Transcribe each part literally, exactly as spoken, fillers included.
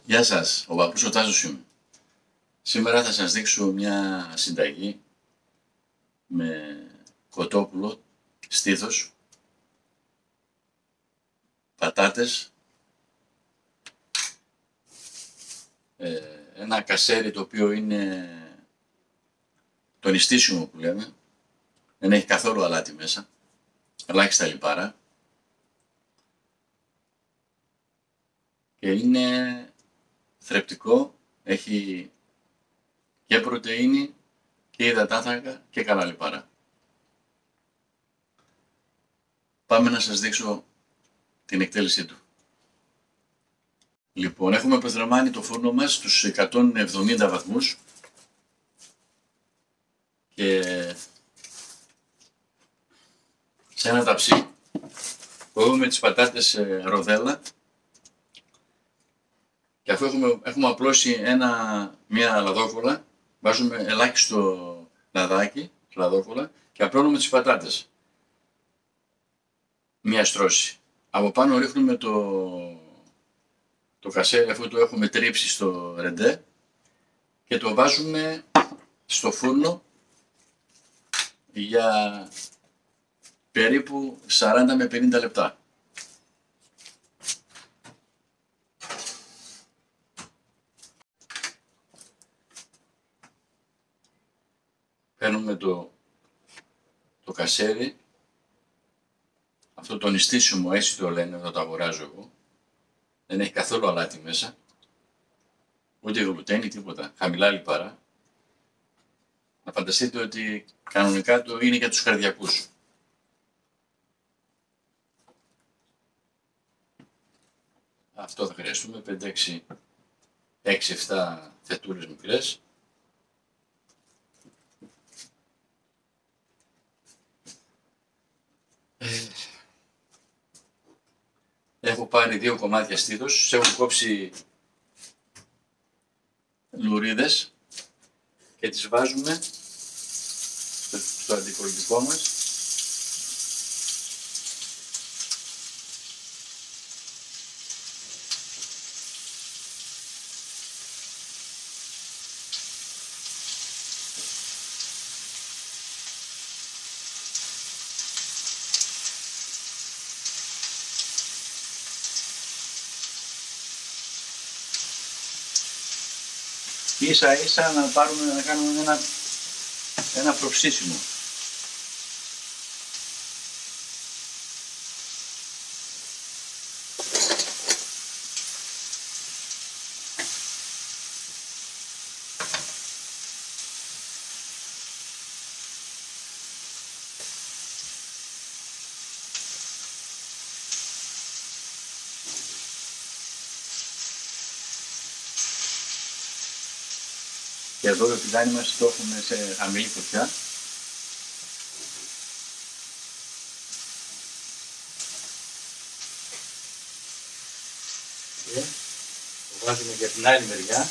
Γεια σας, ο παππούς ο Τάσος είμαι. Σήμερα θα σας δείξω μια συνταγή με κοτόπουλο, στήθος, πατάτες, ε, ένα κασέρι το οποίο είναι το νηστίσιμο που λέμε, δεν έχει καθόλου αλάτι μέσα, ελάχιστα λιπάρα και είναι θρεπτικό, έχει και πρωτεΐνη και υδατάνθρακα και καλά λιπάρα. Πάμε να σας δείξω την εκτέλεσή του. Λοιπόν, έχουμε προθερμάνει το φούρνο μας στους εκατόν εβδομήντα βαθμούς και σε ένα ταψί κόβουμε τις πατάτες ροδέλα και αφού έχουμε, έχουμε απλώσει ένα, μια λαδόκολλα, βάζουμε ελάχιστο λαδάκι, λαδόκολλα και απλώνουμε τις πατάτες. Μια στρώση. Από πάνω ρίχνουμε το, το κασέρι αφού το έχουμε τρίψει στο ρεντέ και το βάζουμε στο φούρνο για περίπου σαράντα με πενήντα λεπτά. Παίρνουμε το, το κασέρι, αυτό το νηστίσιμο έτσι το λένε, εδώ το αγοράζω εγώ, δεν έχει καθόλου αλάτι μέσα, ούτε γλουτένι, τίποτα, χαμηλά λιπαρά. Να φανταστείτε ότι κανονικά το είναι για τους καρδιακούς. Αυτό θα χρειαστούμε, πέντε έξι εφτά φετούρες μικρές. Έχω πάρει δύο κομμάτια στήθος, σε έχω κόψει λουρίδες και τις βάζουμε στο, στο αντικολλητικό μας. Ίσα ίσα να πάρουμε να κάνουμε ένα, ένα προψήσιμο. Και εδώ το τηγάνι μας το έχουμε σε χαμηλή φωτιά. Και το βάζουμε για την άλλη μεριά.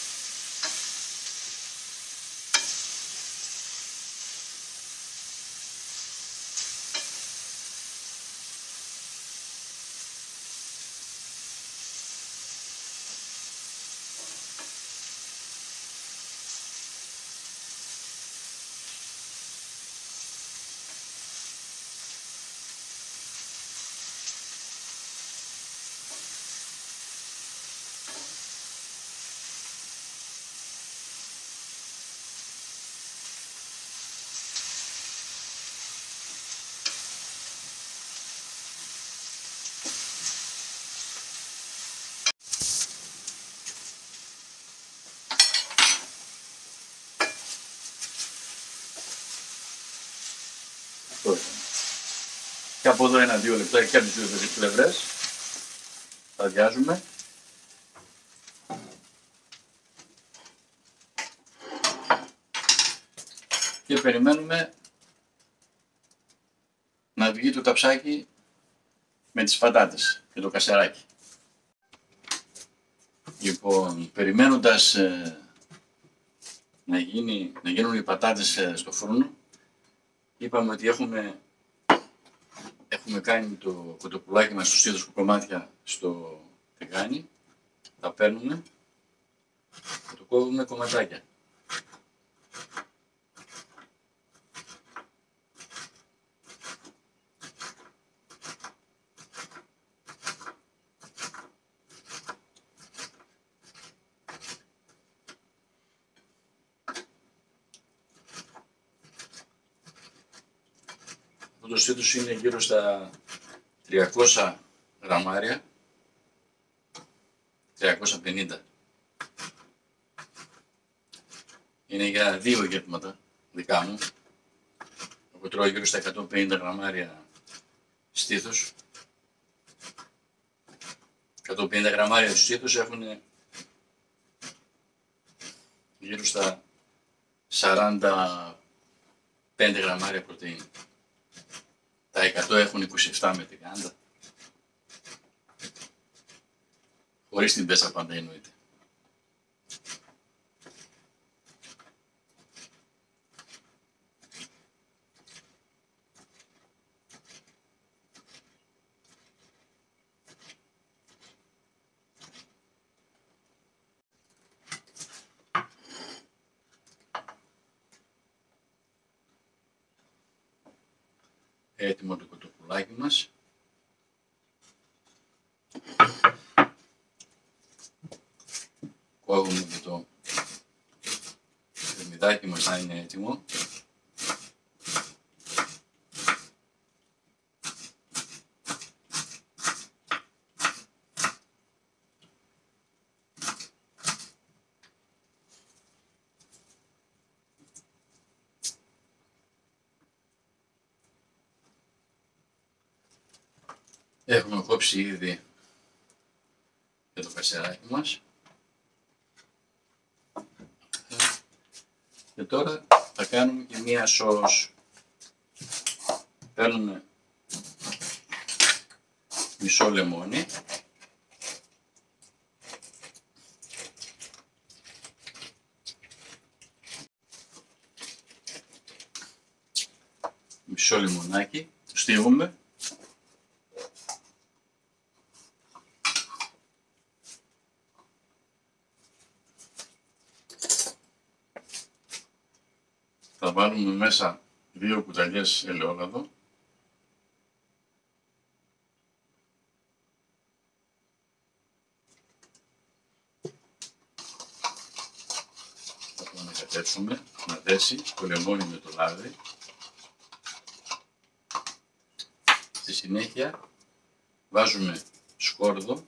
Και από εδώ ένα-δύο λεπτά και από τις δύο πλευρές θα αδειάζουμε. Και περιμένουμε να βγει το ταψάκι με τις πατάτες και το κασεράκι. Λοιπόν, περιμένοντας ε, να, γίνει, να γίνουν οι πατάτες ε, στο φούρνο, είπαμε ότι έχουμε, έχουμε κάνει το κοτοπουλάκι μας, στους στήθους κομμάτια στο τηγάνι. τα παίρνουμε και το κόβουμε κομματάκια. Αυτό το στήθος είναι γύρω στα τριακόσια γραμμάρια, τριακόσια πενήντα. Είναι για δύο γεύματα δικά μου. Εγώ τρώω γύρω στα εκατόν πενήντα γραμμάρια στήθος. εκατόν πενήντα γραμμάρια του στήθους έχουν γύρω στα σαράντα πέντε γραμμάρια πρωτεΐνη. Τα εκατό έχουν είκοσι επτά με τριάντα. Χωρίς την πέσα πάντα εννοείται. Έτοιμο το κοτοπουλάκι μας. Κόβουμε και το θερμιδάκι μας να είναι έτοιμο. Έχουμε κόψει ήδη και το κασεράκι μας. Και τώρα θα κάνουμε και μία σως. Παίρνουμε μισό λεμόνι. Μισό λεμονάκι, το στίβουμε. Θα βάλουμε μέσα δύο κουταλιές ελαιόλαδο. Θα το ανακατέψουμε, να δέσει το λεμόνι με το λάδι. Στη συνέχεια βάζουμε σκόρδο,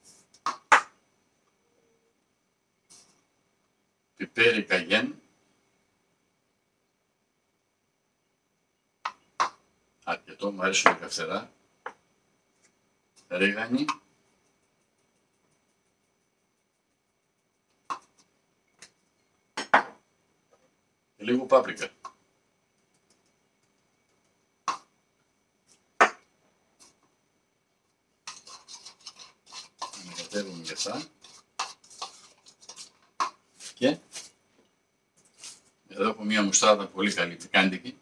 πιπέρι καγέν, αρκετό, μου αρέσουν τα καυτερά, ρίγανη, και λίγο πάπρικα. Ανακατεύουμε και αυτά. Και εδώ έχω μία μουστάρδα πολύ καλή, πικάντικη.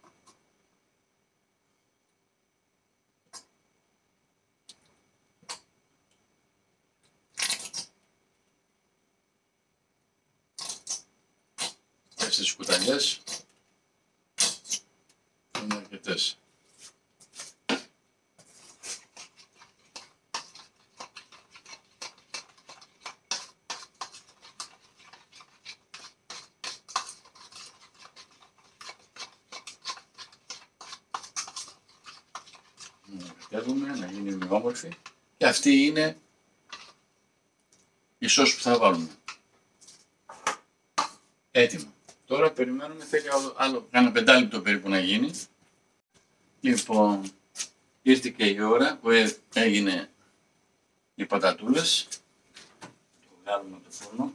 Τέσσερις κουταλιές είναι αρκετές. Να κατέβουμε, να γίνει όμορφη. Και αυτή είναι η σως που θα βάλουμε. Έτοιμο. Τώρα περιμένουμε, θέλει άλλο, άλλο κάνα πεντάλεπτο περίπου να γίνει. Λοιπόν, ήρθε και η ώρα που έγινε οι πατατούλες. Το βγάλουμε από το φούρνο.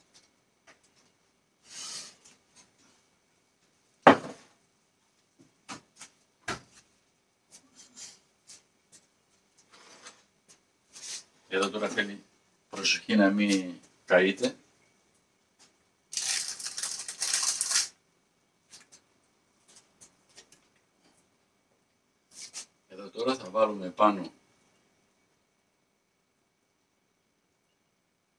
Εδώ τώρα θέλει προσοχή να μην καείτε. Εδώ τώρα θα βάλουμε πάνω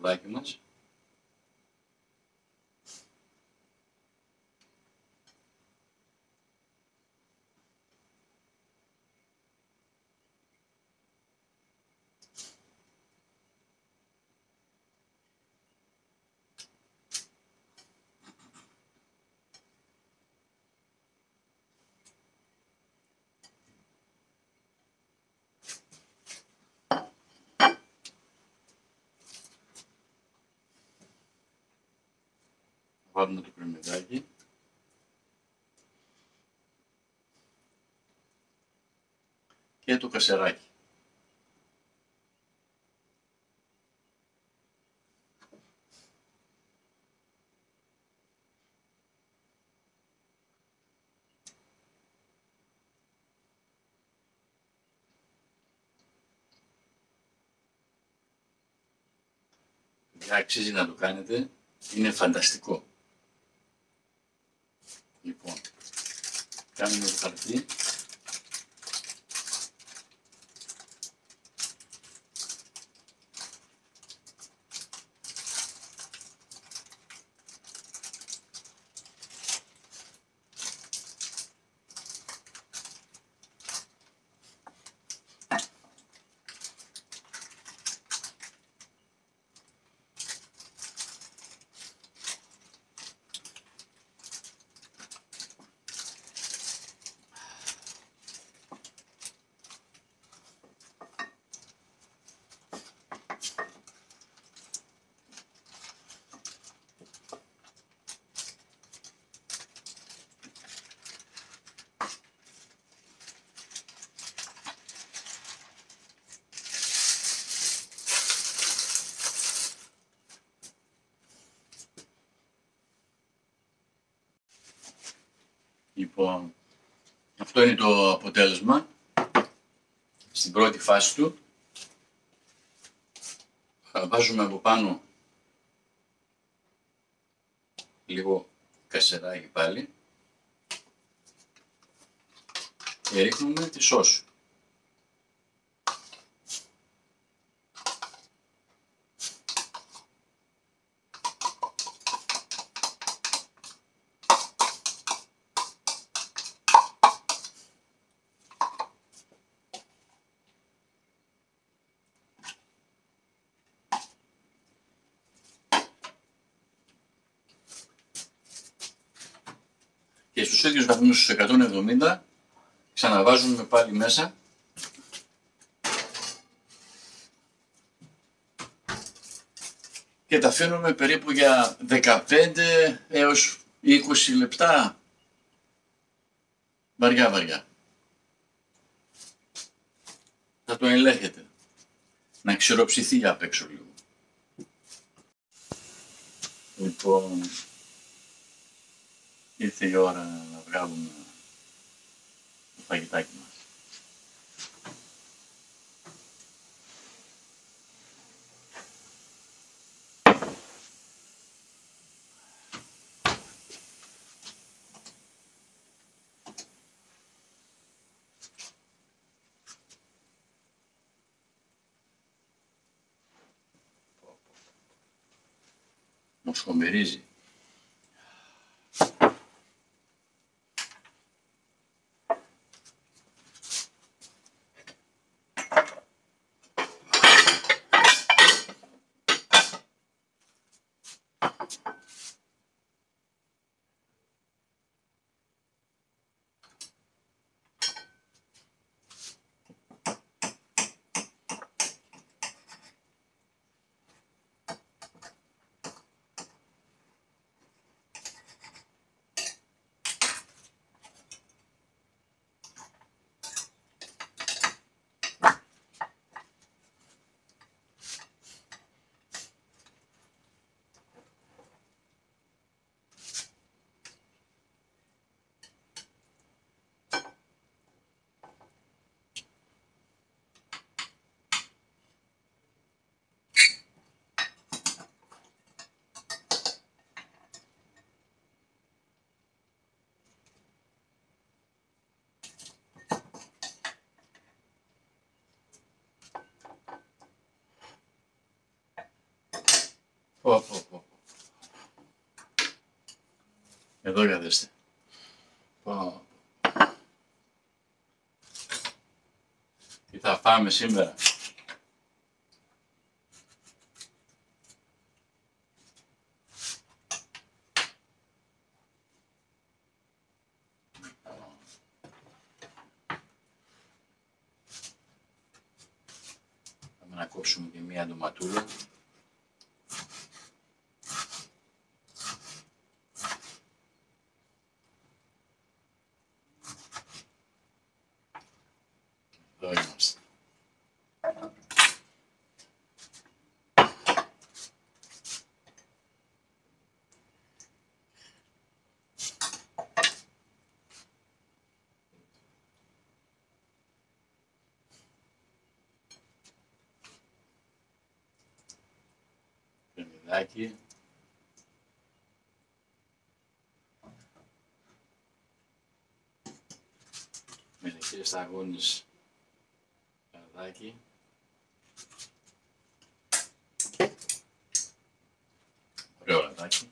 πουλάκι μας. Βάλουμε το κρεμμυδάκι. Και το κασεράκι. Αξίζει να το κάνετε, είναι φανταστικό. Λοιπόν, κάνουμε το χαρτί. Λοιπόν, αυτό είναι το αποτέλεσμα στην πρώτη φάση του. Βάζουμε από πάνω λίγο κασεράκι πάλι και ρίχνουμε τη σως. Και στους ίδιους βαθμούς, στους εκατόν εβδομήντα, ξαναβάζουμε πάλι μέσα και τα αφήνουμε περίπου για δεκαπέντε έως είκοσι λεπτά, βαριά βαριά. Θα το ελέγχετε, να ξηροψηθεί απ' έξω λίγο. Λοιπόν, ήρθε η ώρα να βγάλουμε το φαγητάκι μας. Μου σκομπερίζει. Πω, πω, πω. Εδώ καθίστε. Πω. Τι θα φάμε σήμερα? Πάμε να κόψουμε και μία ντοματούλα. Εδώ είμαστε. Κρεμμυδάκι. Μελισσές σταγόνες. Λαδάκι. Ωραίο λαδάκι.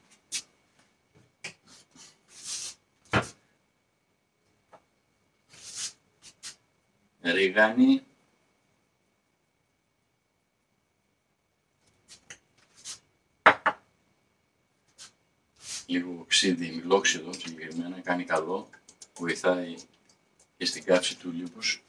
Ρίγανη. Λίγο ξύδι, μιλόξιδο συγκεκριμένα, κάνει καλό, βοηθάει και στην κάψη του λίπους.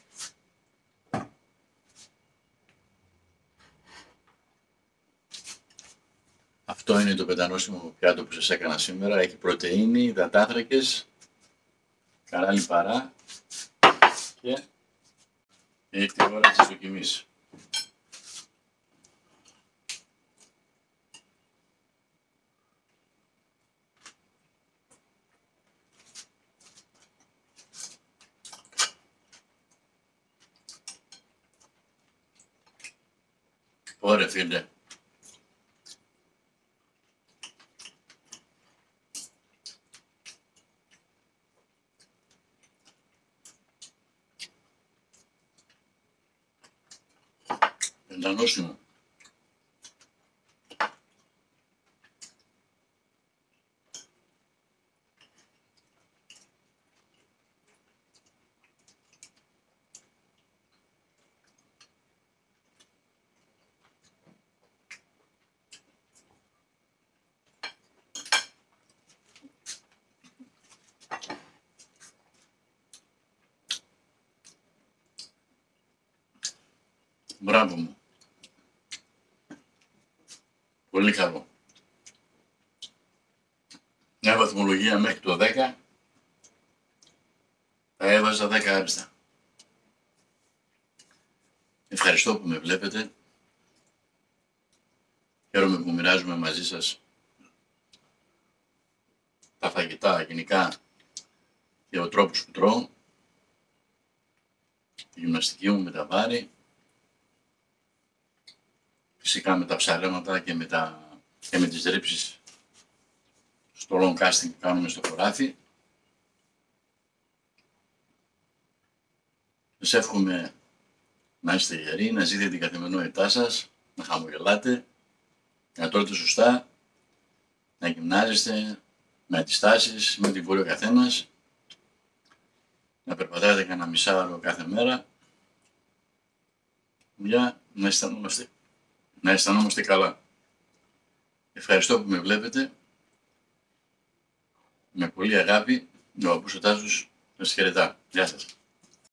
Αυτό είναι το πεντανόστιμο πιάτο που σας έκανα σήμερα. Έχει πρωτεΐνη, υδατάνθρακες, καλά λιπαρά και έχει τη ώρα της δοκιμής. Ωραία φίλε. Πεντανόστιμο. Μπράβο μου. Πολύ καλό. Μια βαθμολογία μέχρι το δέκα. Θα έβαζα δέκα άριστα. Ευχαριστώ που με βλέπετε. Χαίρομαι που μοιράζομαι μαζί σας τα φαγητά γενικά και ο τρόπος που τρώω. Τη γυμναστική μου με τα βάρη. Φυσικά με τα ψαρέματα και με, τα... και με τις ρήψεις στο long casting που κάνουμε στο χωράφι. Σας εύχομαι να είστε γεροί, να ζείτε την καθημερινότητά σας, να χαμογελάτε, να τρώτε σωστά, να γυμνάζεστε με αντιστάσεις, με την μπορεί ο καθένας, να περπατάτε κανένα μισάωρο κάθε μέρα για να αισθανόμαστε, να αισθανόμαστε καλά. Ευχαριστώ που με βλέπετε. Με πολύ αγάπη, ο Παππούς ο Τάσος σας χαιρετά. Γεια σας.